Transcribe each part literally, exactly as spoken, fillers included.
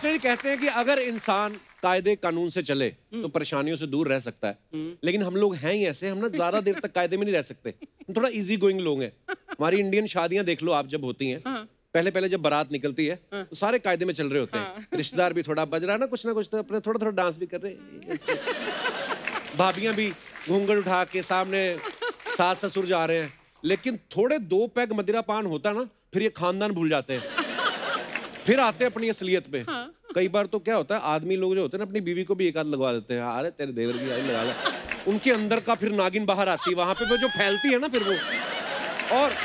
Naturally कहते हैं कि अगर इंसान कायदे कानून से चले तो परेशानियों से दूर रह सकता है, लेकिन हम लोग हैं ही ऐसे, हम ना ज्यादा देर तक कायदे में नहीं रह सकते, हम थोड़ा इजी गोइंग लोग हैं। हमारी इंडियन शादियां देख लो आप, जब होती हैं पहले पहले जब बारात निकलती है तो सारे कायदे में चल रहे होते हैं, रिश्तेदार भी थोड़ा बज रहा ना कुछ ना कुछ, तो अपने थोड़ा थोड़ा डांस भी कर रहे, भाभियां भी घूंघट उठा के सामने सास ससुर जा रहे हैं, लेकिन थोड़े दो पैग मदिरा पान होता ना, फिर ये खानदान भूल जाते हैं, फिर आते हैं अपनी असलियत पे। हाँ। कई बार तो क्या होता है, आदमी लोग जो होते हैं ना अपनी बीवी को भी एक आध लगवा देते हैं, अरे तेरे देवर की आई लगा ले, उनके अंदर का फिर नागिन बाहर आती है, वहां पे वो जो फैलती है ना फिर वो, और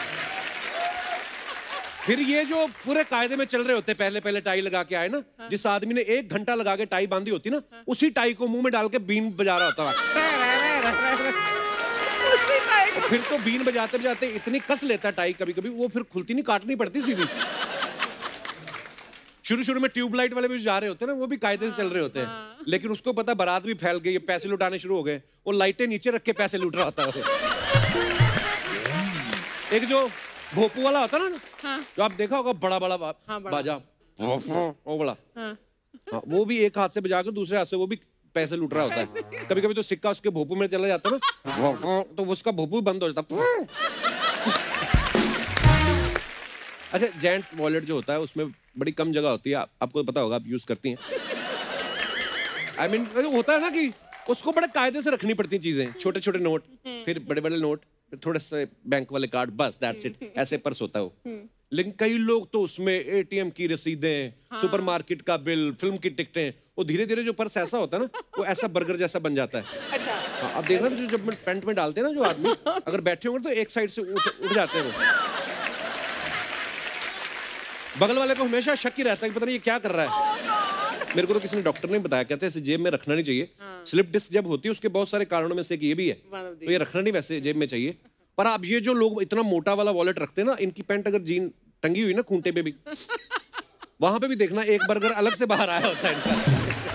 फिर ये जो पूरे कायदे में चल रहे होते हैं, पहले पहले टाई लगा के आए ना, हाँ। जिस आदमी ने एक घंटा लगा के टाई बांधी होती ना, हाँ। उसी टाई को मुंह में डाल के बीन बजा रहा होता है, फिर तो बीन बजाते बजाते इतनी कस लेता टाई कभी कभी वो फिर खुलती नहीं, काटनी पड़ती सीधी। शुरू शुरू में ट्यूबलाइट वाले भी जा रहे होते हैं ना, वो भी कायदे से चल रहे होते हैं, लेकिन उसको पता बारात भी फैल गई, पैसे लुटाने शुरू हो गए, वो लाइटें नीचे रख के पैसे लूट रहा होता है। एक जो भोपू वाला होता ना, हाँ। जो आप देखा होगा बड़ा बड़ा बा, हाँ, बड़ा। बाजा वो बड़ा, हाँ। हाँ, वो भी एक हाथ से बजा कर दूसरे हाथ से वो भी पैसे लूट रहा होता है। कभी कभी तो सिक्का उसके भोपू में चला जाता ना, तो उसका भोपू बंद हो जाता। अच्छा, जेंट्स वॉलेट जो होता है उसमें बड़ी कम जगह होती है, आप, आपको पता होगा, आप यूज करती हैं। आई I मीन mean, होता है ना कि उसको बड़े कायदे से रखनी पड़ती चीजें, छोटे छोटे नोट, फिर बड़े बड़े नोट, फिर थोड़े से बैंक वाले कार्ड, बस दैट्स इट, ऐसे पर्स होता है वो। लेकिन कई लोग तो उसमें एटीएम की रसीदें, हाँ। सुपरमार्केट का बिल, फिल्म की टिकटें, वो धीरे धीरे जो पर्स ऐसा होता है ना, वो ऐसा बर्गर जैसा बन जाता है। अच्छा। हाँ, अब देखना जब पेंट में डालते हैं ना जो आदमी, अगर बैठे होंगे तो एक साइड से उठ उठ जाते हैं वो। बगल वाले को हमेशा शक ही रहता है कि पता नहीं ये क्या कर रहा है। मेरे को तो किसी ने डॉक्टर ने बताया, कहते हैं इसे जेब में रखना नहीं चाहिए। हाँ। स्लिप डिस्क जब होती है उसके बहुत सारे कारणों में से एक ये भी है, तो ये रखना नहीं वैसे जेब में चाहिए। पर आप ये जो लोग इतना मोटा वाला वॉलेट रखते हैं ना, इनकी पैंट अगर जीन टंगी हुई ना खूंटे पे भी, वहां पे भी देखना एक बर्गर अलग से बाहर आया होता है इनका।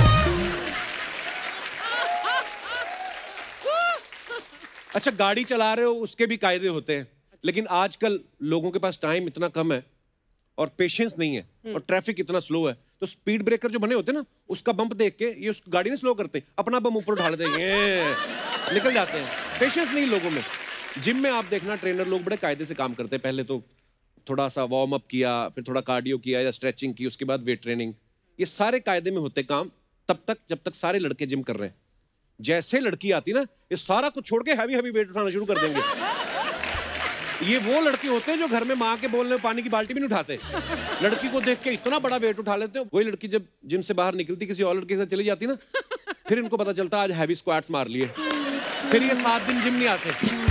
अच्छा, गाड़ी चला रहे हो उसके भी कायदे होते हैं, लेकिन आजकल लोगों के पास टाइम इतना कम है और पेशेंस नहीं है और ट्रैफिक इतना स्लो है, तो स्पीड ब्रेकर जो बने होते हैं ना, उसका बम्प देख के ये उस गाड़ी नहीं स्लो करते, अपना बम ऊपर उठा लेते हैं, निकल जाते हैं। पेशेंस नहीं लोगों में। जिम में आप देखना ट्रेनर लोग बड़े कायदे से काम करते हैं, पहले तो थोड़ा सा वार्म अप किया, फिर थोड़ा कार्डियो किया या स्ट्रेचिंग की, उसके बाद वेट ट्रेनिंग, ये सारे कायदे में होते काम तब तक जब तक सारे लड़के जिम कर रहे हैं। जैसे लड़की आती ना, ये सारा कुछ छोड़ के हैवी हैवी वेट उठाना शुरू कर देंगे। ये वो लड़के होते हैं जो घर में माँ के बोलने में पानी की बाल्टी भी नहीं उठाते, लड़की को देख के इतना बड़ा वेट उठा लेते हैं। वही लड़की जब जिम से बाहर निकलती किसी और लड़के के साथ चली जाती ना, फिर इनको पता चलता आज हैवी स्क्वाट्स मार लिए, फिर ये सात दिन जिम नहीं आते।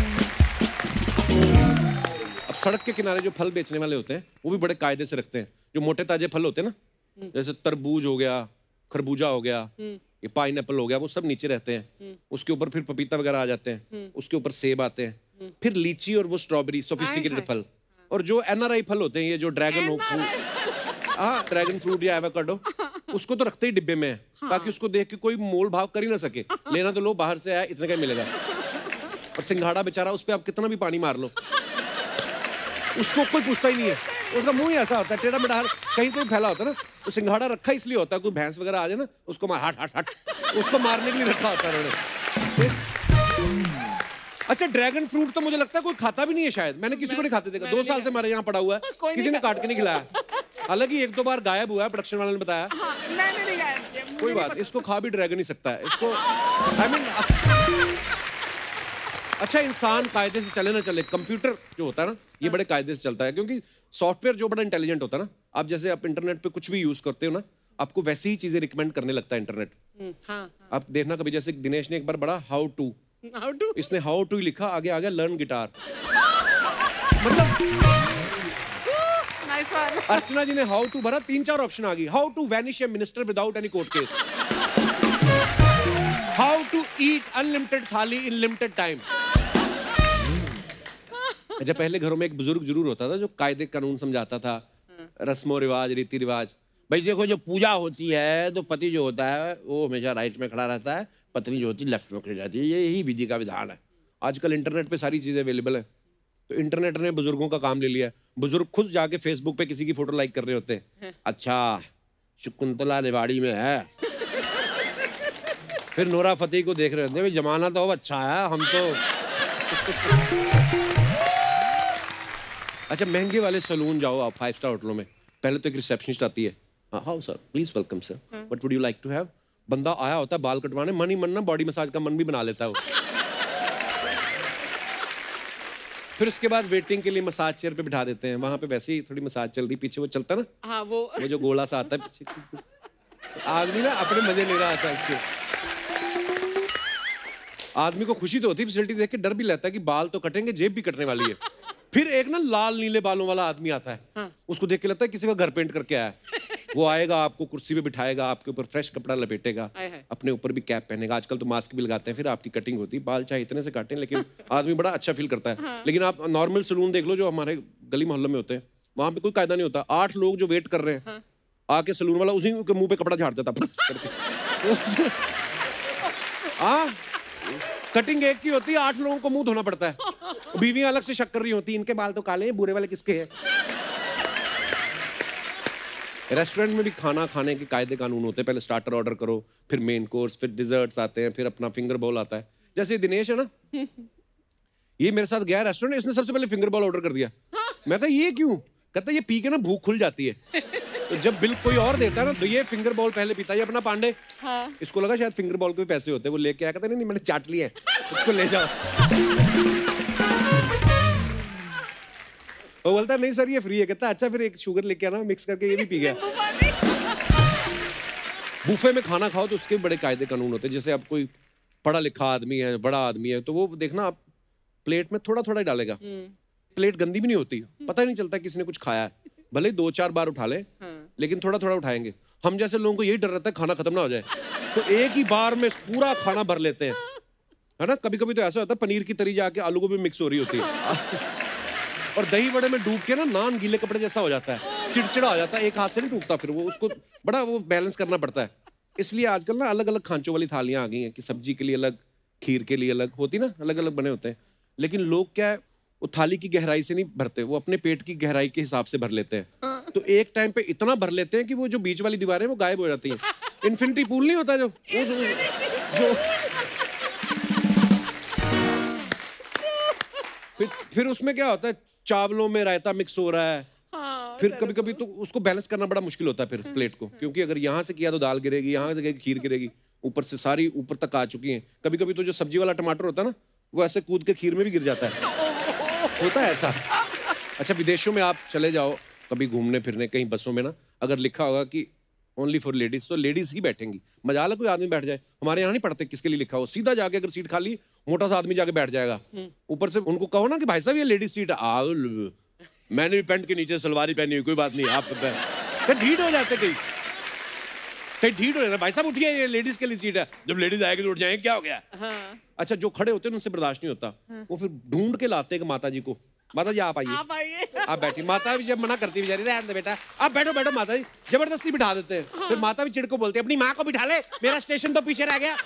अब सड़क के किनारे जो फल बेचने वाले होते हैं वो भी बड़े कायदे से रखते हैं। जो मोटे ताजे फल होते हैं ना, जैसे तरबूज हो गया, खरबूजा हो गया, ये पाइनएप्पल हो गया, वो सब नीचे रहते हैं, उसके ऊपर फिर पपीता वगैरह आ जाते हैं, उसके ऊपर सेब आते हैं, फिर लीची और वो स्ट्रॉबेरी, सोफिस्टिकेटेड फल। और जो एनआरआई फल होते हैं, ये जो ड्रैगन हो, हाँ ड्रैगन फ्रूट या एवोकाडो, उसको तो रखते ही डिब्बे में है, ताकि उसको देख के कोई मोल भाव कर ही ना सके। लेना तो लो, बाहर से आया, इतने का मिलेगा। और सिंघाड़ा बेचारा, उस पर आप कितना भी पानी मार लो, उसको कोई पूछता ही नहीं है, उसका मुंह ही ऐसा होता है, टेढ़ा मेढ़ा, कहीं से भी फैला होता है ना। तो सिंघाड़ा रखा इसलिए होता है, कोई भैंस वगैरह आ जाए ना, उसको मार, हट हट हट, उसको मारने के लिए रखा होता है उन्होंने। अच्छा, ड्रैगन फ्रूट तो मुझे लगता है कोई खाता भी नहीं है शायद, मैंने किसी को नहीं खाते देखा, दो साल से हमारे यहाँ पड़ा हुआ है, किसी ने काट के नहीं खिलाया। हालांकि एक दो बार गायब हुआ है, प्रोडक्शन वाले ने बताया। हाँ, मैंने नहीं गायब किया, कोई बात, इसको खा भी ड्रैगन ही सकता है इसको। आई मीन, अच्छा, इंसान कायदे से चले ना चले, कंप्यूटर जो होता है ना, ये बड़े कायदे से चलता है, क्योंकि सॉफ्टवेयर जो बड़ा इंटेलिजेंट होता है ना, आप जैसे आप इंटरनेट पे कुछ भी यूज करते हो ना, आपको वैसे ही चीजें रिकमेंड करने लगता है इंटरनेट। हाँ, हाँ। आप देखना कभी, जैसे दिनेश ने एक बार बड़ा हाउ टू हाउ टू इसने हाउ टू लिखा, आगे आ गया लर्न गिटार। मतलब नाइस वन। अर्चना जी ने हाउ टू भरा, तीन चार ऑप्शन आ गई। How to vanish a minister without any court case, how to eat unlimited thali in limited time. अच्छा, पहले घरों में एक बुजुर्ग जरूर होता था जो कायदे कानून समझाता था, रस्मों रिवाज, रीति रिवाज। भाई देखो, जब पूजा होती है तो पति जो होता है वो हमेशा राइट में खड़ा रहता है, पत्नी जो होती है लेफ्ट में खड़ी रहती है, यही विधि का विधान है। आजकल इंटरनेट पे सारी चीजें अवेलेबल है, तो इंटरनेट ने बुजुर्गों का काम ले लिया है। बुजुर्ग खुद जाके फेसबुक पे किसी की फोटो लाइक कर रहे होते हैं। अच्छा, शकुंतला रेवाड़ी में है। फिर नोरा फतेही को देख रहे होते हैं, जमाना तो अच्छा है, हम तो अच्छा महंगे वाले सलून जाओ आप, फाइव स्टार होटलों में, पहले तो एक रिसेप्शनिस्ट आती है, how sir please welcome sir, what would you like to have. बंदा आया होता है बाल कटवाने, मन ही मन ना बॉडी मसाज का मन भी बना लेता है वो। फिर उसके बाद वेटिंग के लिए मसाज चेयर पे बिठा देते हैं, वहां पे वैसे ही थोड़ी मसाज चल रही, पीछे वो चलता ना, हाँ, वो वो जो गोला सा आता है पीछे, आदमी ना अपने मजे ले रहा था इसके। आदमी को खुशी तो होती है फैसिलिटी देख के, डर भी लगता है कि बाल तो कटेंगे, जेब भी कटने वाली है। फिर एक ना लाल नीले बालों वाला आदमी आता है, हाँ। उसको देख के लगता है किसी का घर पेंट करके आया है। वो आएगा, आपको कुर्सी पे बिठाएगा, आपके ऊपर फ्रेश कपड़ा लपेटेगा, अपने ऊपर भी कैप पहनेगा, आजकल तो मास्क भी लगाते हैं, फिर आपकी कटिंग होती है, बाल चाहे इतने से काटें लेकिन आदमी बड़ा अच्छा फील करता है। हाँ। लेकिन आप नॉर्मल सलून देख लो जो हमारे गली मोहल्ले में होते हैं, वहां पे कोई कायदा नहीं होता, आठ लोग जो वेट कर रहे हैं, हाँ। आके सलून वाला उसी के मुंह पे कपड़ा झाड़ देता हाँ, कटिंग एक की होती है, आठ लोगों को मुंह धोना पड़ता है, बीवी अलग से शक कर रही होती है, इनके बाल तो काले हैं, बुरे वाले किसके हैं। रेस्टोरेंट में भी खाना खाने के कायदे कानून होते हैं, पहले स्टार्टर ऑर्डर करो, फिर मेन कोर्स, फिर डिजर्ट्स आते हैं, फिर अपना फिंगर बॉल आता है। जैसे दिनेश है ना, ये मेरे साथ गया रेस्टोरेंट, इसने सबसे पहले फिंगर बॉल ऑर्डर कर दिया। मैं था ये क्यों, कहता ये पी के ना भूख खुल जाती है, तो जब बिल कोई और देता है ना तो ये फिंगर बॉल पहले पीता है। ये अपना पांडे, हाँ। इसको लगा शायद फिंगर बॉल के भी पैसे होते हैं, वो लेके आया, कहता नहीं नहीं मैंने चाट लिए हैं, इसको ले जाओ। वो बोलता नहीं सर ये फ्री है, कहता अच्छा फिर एक शुगर लेके आना, मिक्स करके ये भी पी गया। बुफे में खाना खाओ तो उसके बड़े कायदे कानून होते हैं, जैसे आप कोई पढ़ा लिखा आदमी है, बड़ा आदमी है, तो वो देखना आप प्लेट में थोड़ा थोड़ा ही डालेगा, प्लेट गंदी भी नहीं होती, पता ही नहीं चलता किसने कुछ खाया है, भले दो चार बार उठा ले, हाँ। लेकिन थोड़ा थोड़ा उठाएंगे। हम जैसे लोगों को यही डर रहता है खाना खत्म ना हो जाए, तो एक ही बार में पूरा खाना भर लेते हैं, है ना। कभी कभी तो ऐसा होता है पनीर की तरी जाके आलू को भी मिक्स हो रही होती है, और दही बड़े में डूब के ना नान गीले कपड़े जैसा हो जाता है, चिड़चिड़ा हो जाता है, एक हाथ से नहीं टूटता, फिर वो उसको बड़ा वो बैलेंस करना पड़ता है। इसलिए आजकल ना अलग अलग खांचों वाली थालियां आ गई हैं कि सब्जी के लिए अलग, खीर के लिए अलग होती ना, अलग अलग बने होते हैं। लेकिन लोग क्या है, वो थाली की गहराई से नहीं भरते, वो अपने पेट की गहराई के हिसाब से भर लेते हैं, तो एक टाइम पे इतना भर लेते हैं कि वो जो बीच वाली दीवारें वो गायब हो जाती हैं। इन्फिनिटी पूल नहीं होता जो वो जो, जो फिर, फिर उसमें क्या होता है, चावलों में रायता मिक्स हो रहा है, हाँ, फिर कभी कभी तो उसको बैलेंस करना बड़ा मुश्किल होता है फिर प्लेट को, क्योंकि अगर यहाँ से किया तो दाल गिरेगी, यहाँ से खीर गिरेगी, ऊपर से सारी ऊपर तक आ चुकी हैं। कभी कभी तो जो सब्जी वाला टमाटर होता है ना, वो ऐसे कूद के खीर में भी गिर जाता है, होता है ऐसा। अच्छा विदेशों में आप चले जाओ कभी घूमने फिरने, कहीं बसों में ना अगर लिखा होगा कि ओनली फॉर लेडीज, तो लेडीज ही बैठेंगी, मजा कोई आदमी बैठ जाए। हमारे यहाँ नहीं पढ़ते किसके लिए लिखा हो, सीधा जाके अगर सीट खाली मोटा सा आदमी जाके बैठ जाएगा, ऊपर से उनको कहो ना कि भाई साहब ये लेडीज सीट है, मैंने भी पैंट के नीचे सलवारी पहनी हुई, कोई बात नहीं, आप ढीठ हो जाते, कहीं कहीं ढीठ हो जाता, भाई साहब उठिए ये लेडीज के लिए सीट है, जब लेडीज आएगी तो उठ जाएंगे, क्या हो गया। हाँ। अच्छा जो खड़े होते हैं उनसे बर्दाश्त नहीं होता, हाँ। वो फिर ढूंढ के लाते हैं माता जी को, माता जी आप आइए, आप आइए, आप बैठिए। माता भी जब मना करती है बेचारी, रहने दे बेटा आप बैठो बैठो, माता जी जबरदस्ती बिठा देते हैं, हाँ। फिर माता भी चिढ़ को बोलती है अपनी माँ को बिठा ले, मेरा स्टेशन तो पीछे रह गया।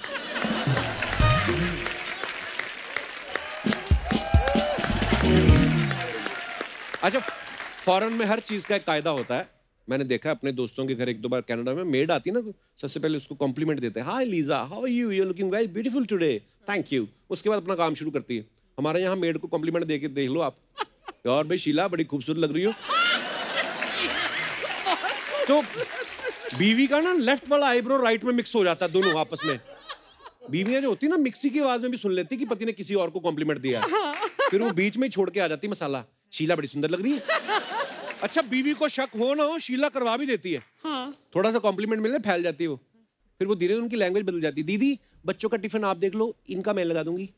अच्छा फॉरेन में हर चीज का एक कायदा होता है, मैंने देखा अपने दोस्तों के घर एक दो बार कनाडा में, मेड आती ना सबसे पहले उसको कॉम्प्लीमेंट देते हैं, hi Lisa how are you, you are looking very beautiful today, thank you. उसके बाद अपना काम शुरू करती है। हमारे यहाँ मेड को कॉम्प्लीमेंट दे के देख लो आप, और भाई शीला बड़ी खूबसूरत लग रही हो। तो बीवी का ना लेफ्ट वाला आईब्रो राइट में मिक्स हो जाता है, दोनों आपस में। बीवियां जो होती है ना मिक्सी की आवाज में भी सुन लेती कि पति ने किसी और को कॉम्प्लीमेंट दिया, फिर वो बीच में छोड़ के आ जाती मसाला, शीला बड़ी सुंदर लग रही है। अच्छा बीवी को शक हो ना हो, शीला करवा भी देती है, हाँ। थोड़ा सा कॉम्प्लीमेंट मिलने फैल जाती है वो, फिर वो धीरे उनकी लैंग्वेज बदल जाती है, दीदी बच्चों का टिफिन आप देख लो, इनका मैं लगा दूंगी।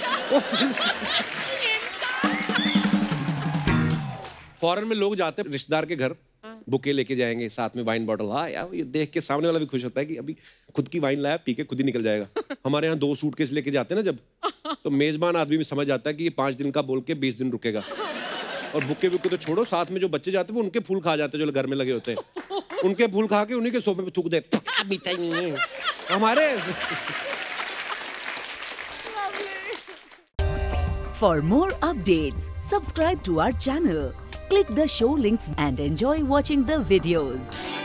फॉरेन में लोग जाते हैं रिश्तेदार के घर, बुके लेके जाएंगे, साथ में वाइन बॉटल, हाँ यार ये देख के सामने वाला भी खुश होता है कि अभी खुद की वाइन लाया, पी के खुद ही निकल जाएगा। हमारे यहाँ दो सूटकेस लेके जाते हैं ना जब, तो मेजबान आदमी भी समझ जाता है कि ये पांच दिन का बोल के बीस दिन रुकेगा। और बुके बुके तो छोड़ो, साथ में जो बच्चे जाते हैं वो उनके फूल खा जाते हैं जो घर में लगे होते हैं, उनके फूल खा के उन्हीं के सोफे पे थूक दे, मीठा ही नहीं है हमारे। For more updates, subscribe to our channel, click the show links and enjoy watching the videos.